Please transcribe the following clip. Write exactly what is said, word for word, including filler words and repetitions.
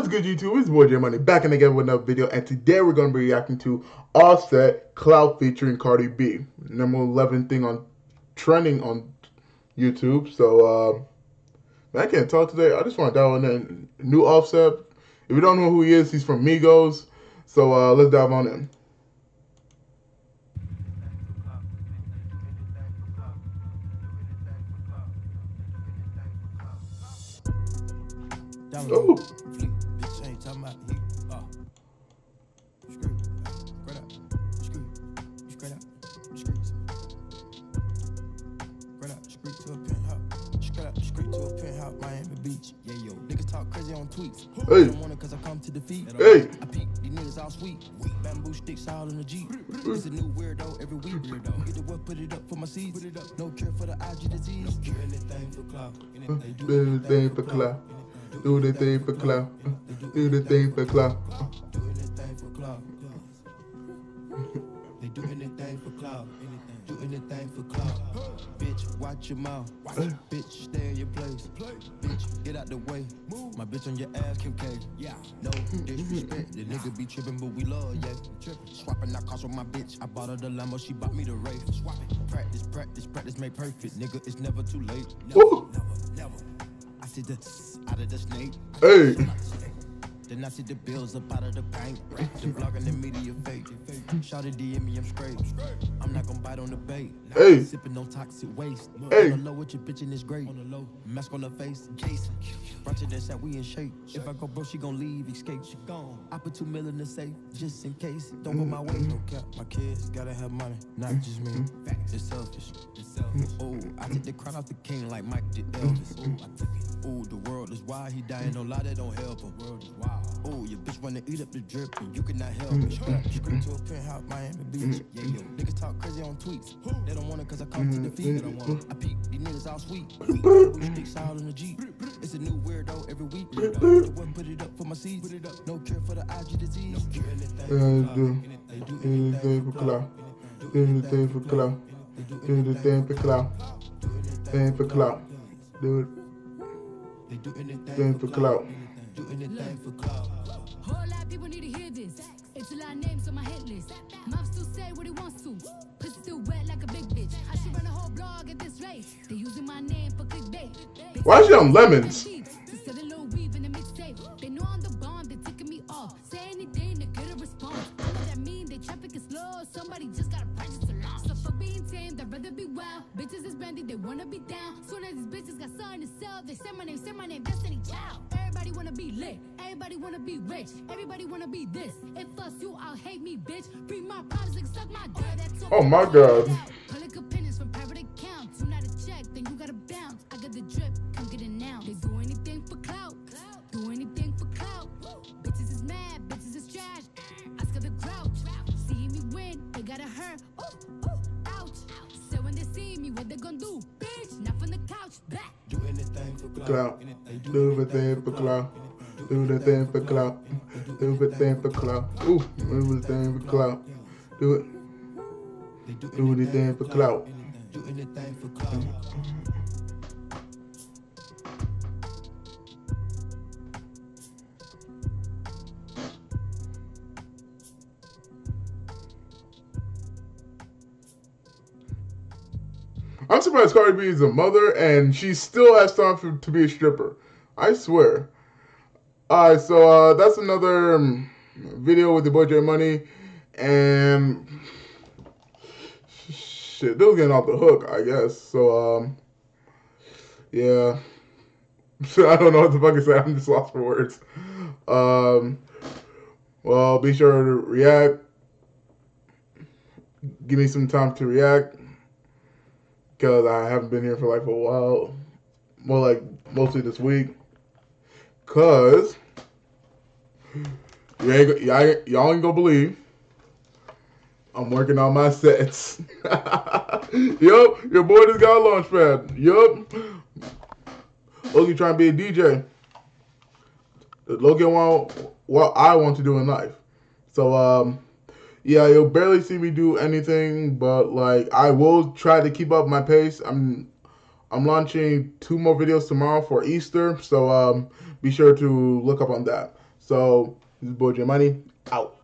What's good, YouTube? It's boy J Money back in again with another video, and today we're going to be reacting to Offset Clout featuring Cardi B, number eleven thing on trending on YouTube. So, uh, man, I can't talk today. I just want to dive on in. New Offset. If you don't know who he is, he's from Migos. So uh, let's dive on in. Ooh. Hey. Hey. I peep, these niggas all sweet. Bamboo sticks all in the Jeep. It's a new weirdo every week. Weirdo. Get the what, put it up for my seeds. Put it up. No cure for the I G disease. Do anything for clout. Do anything for clout. Do the thing for clout. Do the thing for clout. Do anything for clout. They do anything for clout. Do anything for clout. Bitch, watch your mouth. Bitch, stay in your place. Bitch, get out the way. My bitch on your ass, Kim K. Yeah, no disrespect. The nigga be tripping, but we love, yeah. Swapping out cars with my bitch. I bought her the Lambo, she bought me the Wraith. Swapping. Practice, practice, practice, make perfect. Nigga, it's never too late. Never, never, never. I see the out of the snake. Hey. Then I see the bills up out of the bank. The blog and the media fake. Shout it D M me, I'm straight. I'm not gonna bite on the bait. Hey. Sipping no toxic waste. Hey. On the low with your bitch in this great. On the low, mask on the face. Jason. Ratchet and said we in shape. If I go bro, she gon' leave, escape. She gone. I put two mil in the safe, just in case. Don't go my way. No cap, my kids gotta have money, not just me. It's selfish. It's selfish. Oh, I took the crown off the king like Mike did Elvis. Oh, I took it. Oh, the world is wild. He dying, no lie, that don't help him. World is wild. Oh, your bitch wanna eat up the drip and you cannot help it. Straight to a penthouse, Miami Beach. Yeah, yo, niggas talk crazy on tweets. They don't want it cause I come to the feet. They don't want it. I peep, these niggas all sweet. Bamboo sticks all in the Jeep. It's a new weirdo every week. Weirdo. The one put it up for my seeds. Put it up. No cure for the I G disease. Do anything for clout. Do anything for clout. Do anything for clout. Anything for clout. Do it. Do anything for clout. Do anything for clout. Whole lot of people need to hear this. It's a lot of names on my hit list. Mom still say what he wants to. Pussy still wet like a big bitch. I should run a whole blog at this rate. They using my name for clickbait. Why is she on lemons? Instead of little weave in the mixtape. They know I'm the bomb. They ticking me off. Say anything to get a response. I know that mean they traffic is slow. Somebody just gotta purchase a launch. So for being tame, they'd rather be wild. Bitches is bendy, they wanna be down. Soon as these bitches got something to sell, they say my name, say my name, Destiny Child. Everybody wanna be lit, everybody wanna be rich, everybody wanna be this. If us you, I'll hate me, bitch. Bring my problems and suck my dick. That's Oh my god. Public opinions from private accounts. You not a check, then you gotta bounce. I got the drip, come get it now. They do anything for clout, do anything for clout. Bitches is mad, bitches is trash. Ask her the grouch. See me win, they gotta hurt. Ooh, ooh, ouch. So when they see me, what they gonna do? Bitch, not from the couch, back. Do anything for Clout. Do the thing for clout. Do the thing for clout. Do the thing for clout. Ooh, do the thing for clout. Do it. Do the thing for clout. Do anything for clout. I'm surprised Cardi B is a mother and she still has time for, to be a stripper. I swear. Alright, so uh, that's another um, video with the boy J Money. And shit, they was getting off the hook, I guess. So, um, yeah. I don't know what the fuck to say. I'm just lost for words. Um, well, be sure to react. Give me some time to react. Because I haven't been here for like for a while. Well, like mostly this week. Because you ain't, y'all ain't gonna believe I'm working on my sets. Yup, your boy just got a launch pad. Yup. Loki trying to be a D J. Loki want what I want to do in life. So, um, yeah, you'll barely see me do anything, but like I will try to keep up my pace. I'm I'm launching two more videos tomorrow for Easter, so um, be sure to look up on that. So this is boy J Money out.